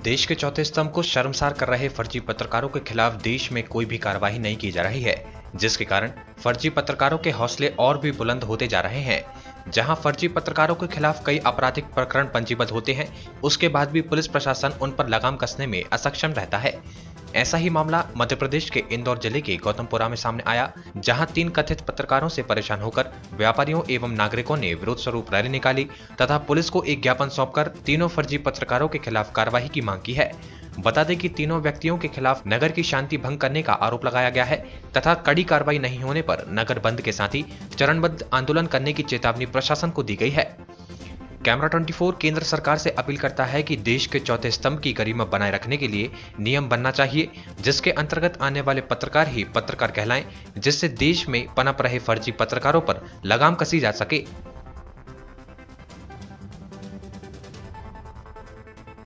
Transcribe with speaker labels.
Speaker 1: देश के चौथे स्तंभ को शर्मसार कर रहे फर्जी पत्रकारों के खिलाफ देश में कोई भी कार्रवाई नहीं की जा रही है, जिसके कारण फर्जी पत्रकारों के हौसले और भी बुलंद होते जा रहे हैं। जहां फर्जी पत्रकारों के खिलाफ कई आपराधिक प्रकरण पंजीबद्ध होते हैं, उसके बाद भी पुलिस प्रशासन उन पर लगाम कसने में असक्षम रहता है। ऐसा ही मामला मध्य प्रदेश के इंदौर जिले के गौतमपुरा में सामने आया, जहां 3 कथित पत्रकारों से परेशान होकर व्यापारियों एवं नागरिकों ने विरोध स्वरूप रैली निकाली तथा पुलिस को एक ज्ञापन सौंपकर तीनों फर्जी पत्रकारों के खिलाफ कार्रवाई की मांग की है। बता दें कि तीनों व्यक्तियों के खिलाफ नगर की शांति भंग करने का आरोप लगाया गया है तथा कड़ी कार्रवाई नहीं होने पर नगर बंद के साथ ही चरणबद्ध आंदोलन करने की चेतावनी प्रशासन को दी गई है। कैमरा 24 केंद्र सरकार से अपील करता है कि देश के चौथे स्तंभ की गरिमा बनाए रखने के लिए नियम बनना चाहिए, जिसके अंतर्गत आने वाले पत्रकार ही पत्रकार कहलाएं, जिससे देश में पनप रहे फर्जी पत्रकारों पर लगाम कसी जा सके।